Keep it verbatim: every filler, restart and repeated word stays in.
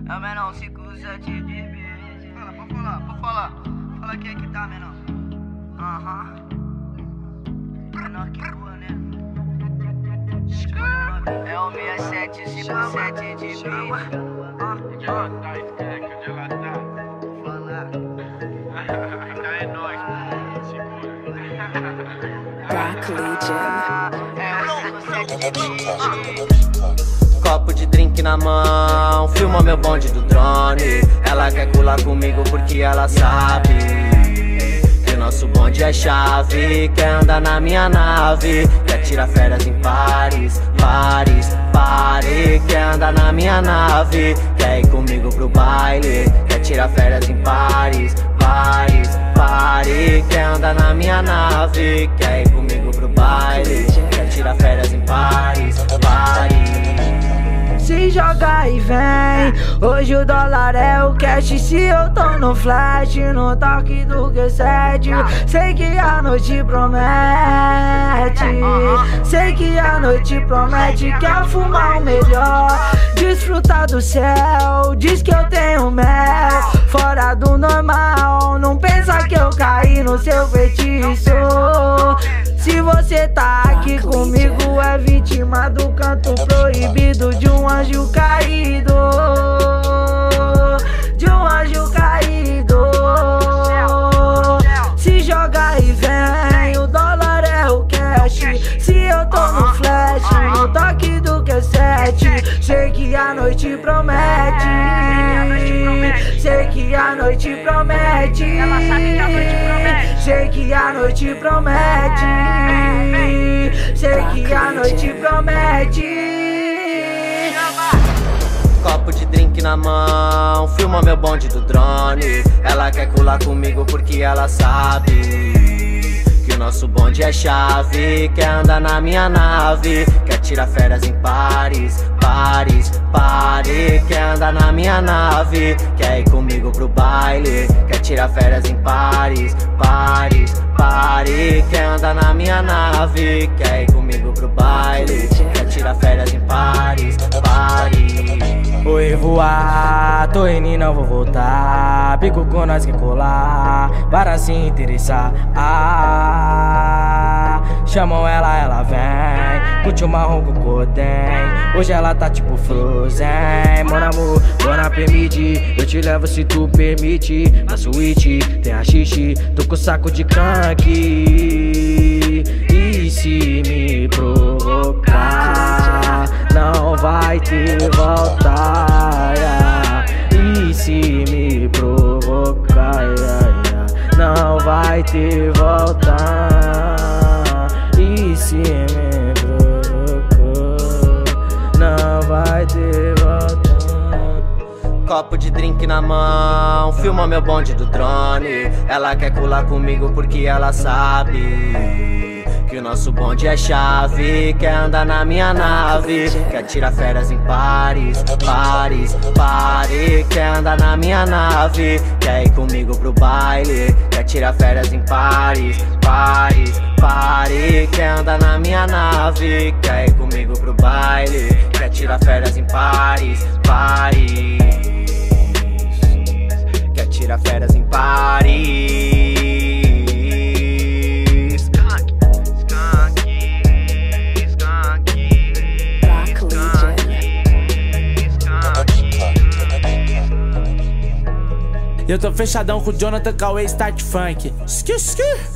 É o menor cinco sete de beijo. Fala, pode falar, pode falar. Fala quem é que tá, menor. Aham. Menor que rua, né? É o seis sete cinco sete de beijo. Onde ela tá, esquece, onde ela tá? Falar. Tá é nóis, segura. Broccoli Jam. É o cinco sete de beijo. Copo de drink na mão, filma meu bonde do drone. Ela quer colar comigo porque ela sabe que nosso bonde é chave. Quer andar na minha nave, quer tirar férias em Paris, Paris, Paris. Quer andar na minha nave, quer ir comigo pro baile. Quer tirar férias em Paris, Paris, Paris. Quer andar na minha nave, quer ir comigo pro baile. Quer tirar férias em Paris, Paris. Se joga e vem, hoje o dólar é o cash. Se eu tô no flash, no toque do Q sete. Sei que a noite promete, sei que a noite promete. Quer fumar o melhor, desfrutar do céu. Diz que eu tenho mel, fora do normal. Não pensa que eu caí no seu feitiço. Se você tá aqui comigo, é vítima do canto proibido de um anjo caído, de um anjo caído. Se joga e vem, o dólar é o cash. Se eu tô no flash, no toque do Q sete. Sei que a noite promete, sei que a noite promete. Ela sabe que a noite promete. Sei que a noite promete, sei que a noite promete. Copo de drink na mão, filma meu bonde do drone. Ela quer colar comigo porque ela sabe que o nosso bonde é chave. Quer andar na minha nave, quer tirar férias em Paris, Paris, Paris. Quer andar na minha nave, quer ir comigo pro baile. Quer tirar férias em Paris, Paris, Paris. Quer andar na minha nave, quer ir comigo pro baile. Quer tirar férias em Paris, Paris. Oi, voar, tô indo e não vou voltar. Pico com nós que colar, para se interessar. Ah, chamam ela, ela vem. Curte o marrom com cordem. Hoje ela tá tipo Frozen. Mon amor, bora permite. Eu te levo se tu permite. Na suíte tem a xixi, tô com saco de canque. E se me provocar, não vai ter volta. E se me provocar, não vai ter volta. E se me provocou, não vai ter volta. Copo de drink na mão, filma meu bonde do drone. Ela quer colar comigo porque ela sabe que o nosso bonde é chave. Quer andar na minha nave, quer tirar férias em Paris, Paris, Paris. Quer andar na minha nave, quer ir comigo pro baile. Quer tirar férias em Paris, Paris, Paris. Quer andar na minha nave, quer ir comigo pro baile. Quer tirar férias em Paris, Paris. Quer tirar férias em Paris. Eu tô fechadão com o Jonathan Cauê Start Funk. Ski, ski.